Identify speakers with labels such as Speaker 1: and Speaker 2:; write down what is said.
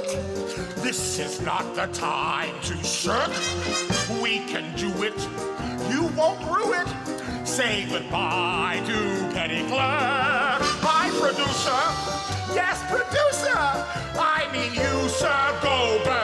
Speaker 1: This is not the time to shirk. We can do it. You won't rue it. Say goodbye to petty clerk. Hi, producer. Yes, producer. I mean you, sir. Go back.